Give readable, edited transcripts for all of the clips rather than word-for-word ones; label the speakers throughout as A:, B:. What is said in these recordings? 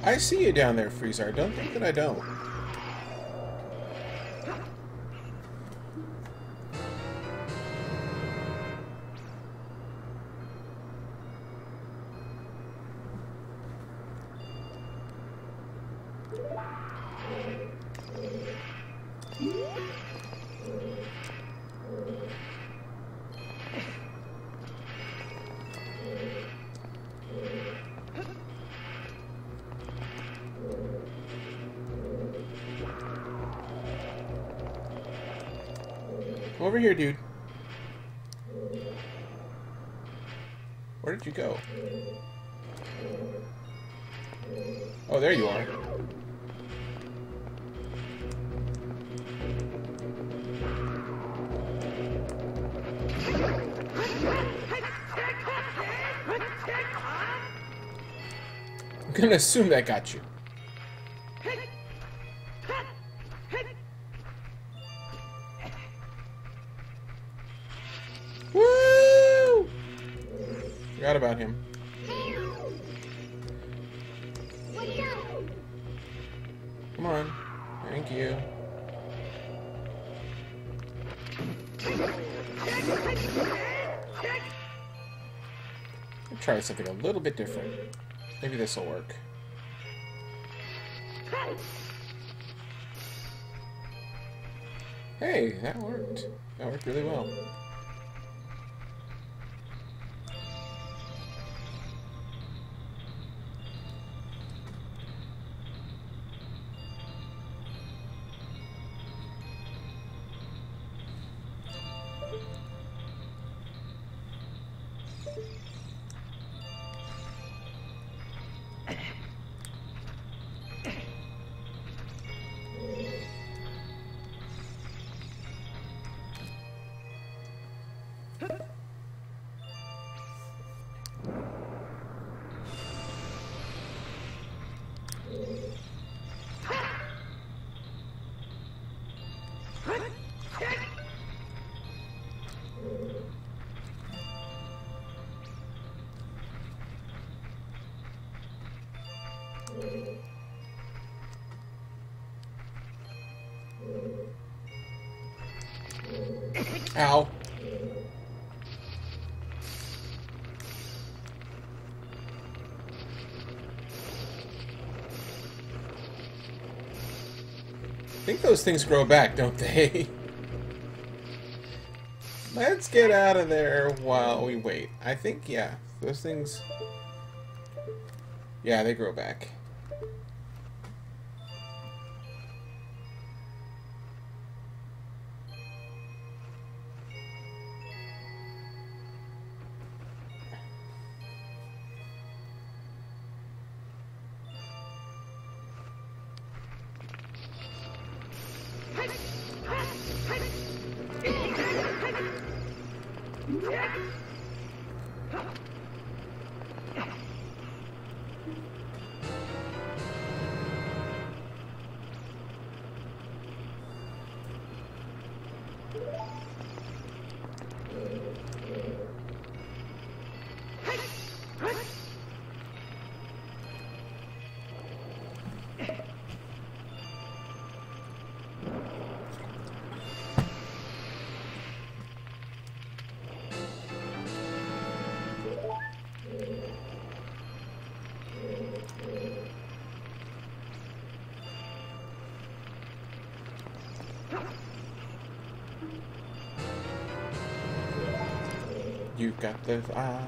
A: I see you down there, Freezer. Don't think that I don't. Over here, dude. Where did you go? Oh, there you are. I'm gonna assume that got you. Woo! Forgot about him. Come on. Thank you. I'll try something a little bit different. Maybe this will work. Hey, that worked. That worked really well. Ow. I think those things grow back, don't they? Let's get out of there while we wait. I think, yeah, those things... Yeah, they grow back. You got the eye.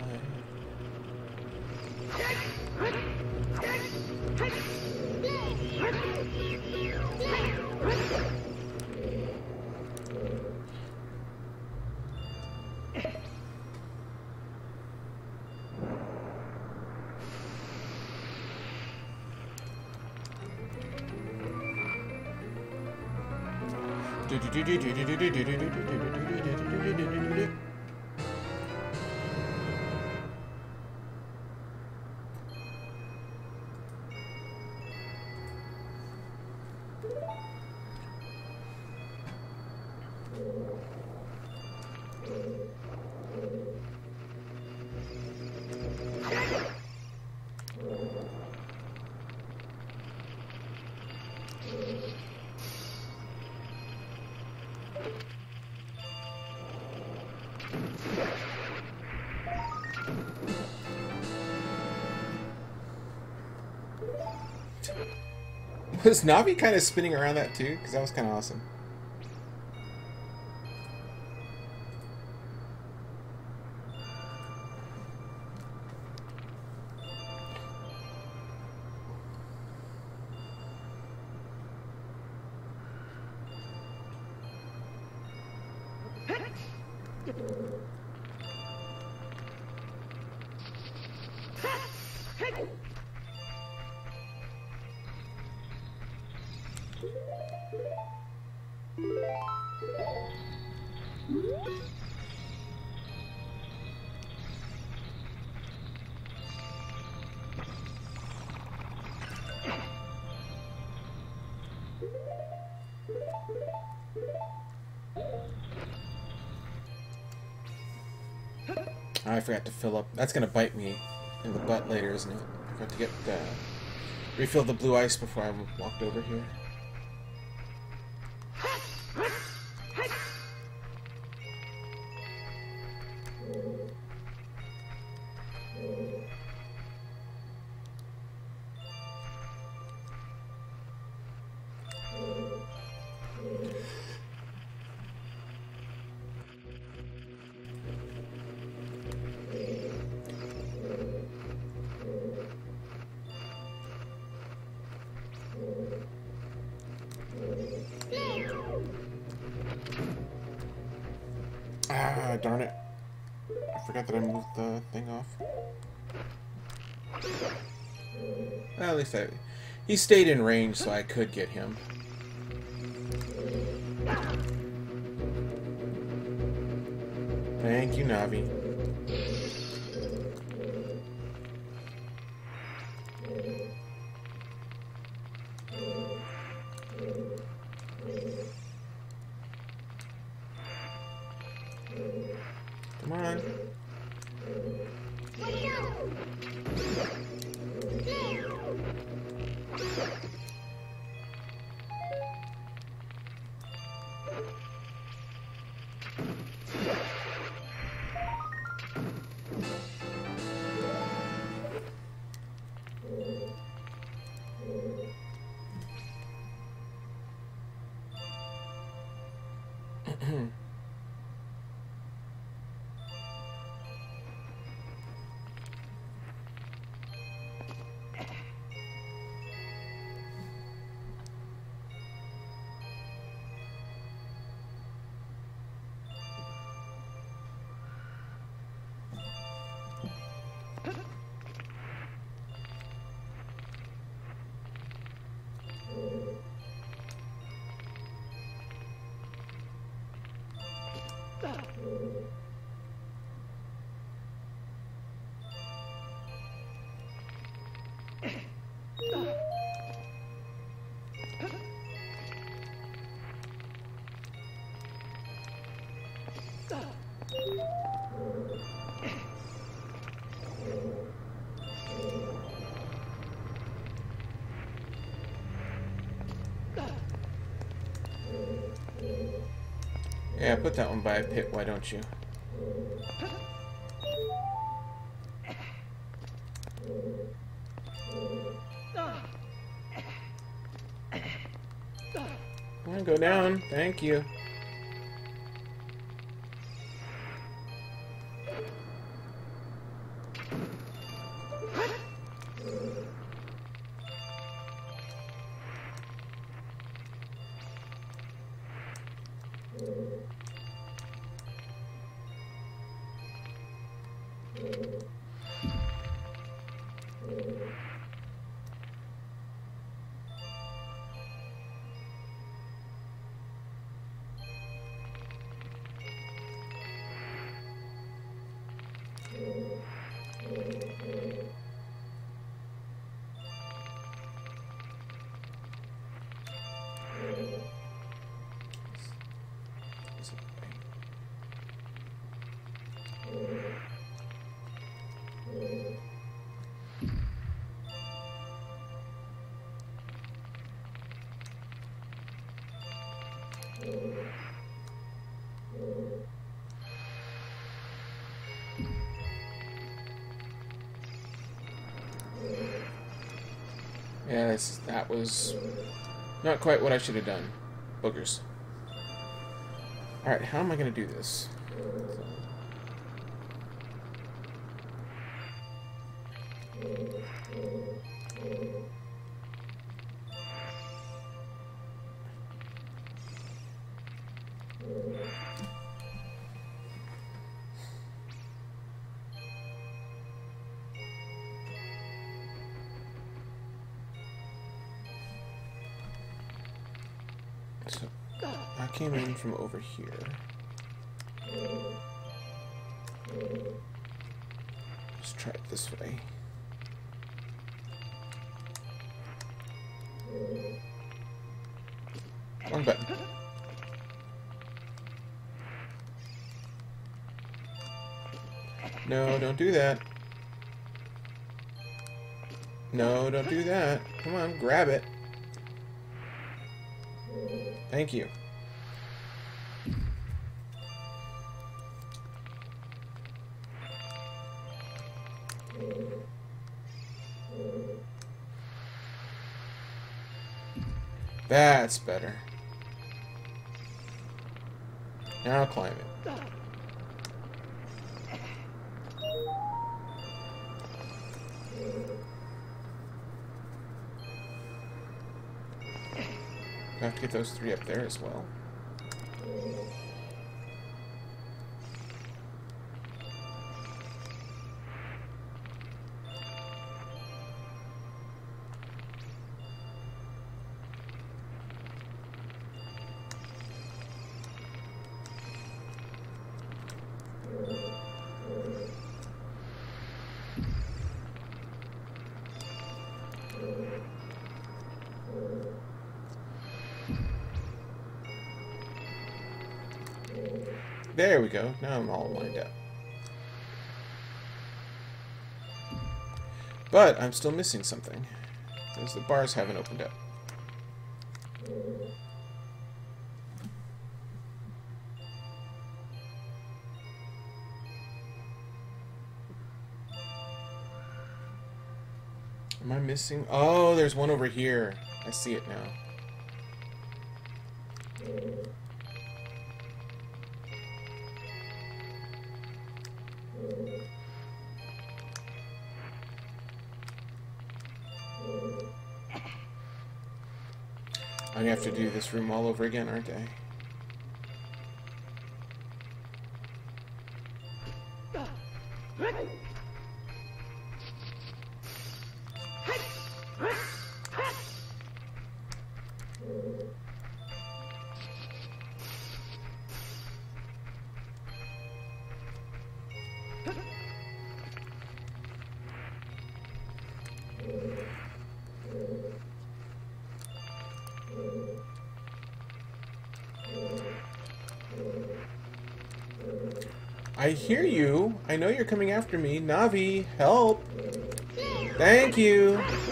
A: Was Navi kind of spinning around that too? Because that was kind of awesome. I forgot to fill up. That's gonna bite me in the butt later, isn't it? I forgot to get refill the blue ice before I walked over here. Ah, darn it. I forgot that I moved the thing off. Well, at least he stayed in range, so I could get him. Thank you, Navi. Come on. Yeah, put that one by a pit, why don't you? Come on, go down. Thank you. Yeah, that was not quite what I should have done. Boogers. Alright, how am I going to do this? So, I came in from over here. Let's try it this way. Wrong button. No, don't do that. No, don't do that. Come on, grab it. Thank you. That's better. Now I'll climb it. I have to get those 3 up there as well. There we go. Now I'm all lined up. But I'm still missing something, because the bars haven't opened up. Am I missing? Oh, there's one over here. I see it now. I'm gonna have to do this room all over again, aren't I? I hear you. I know you're coming after me. Navi, help. Thank you.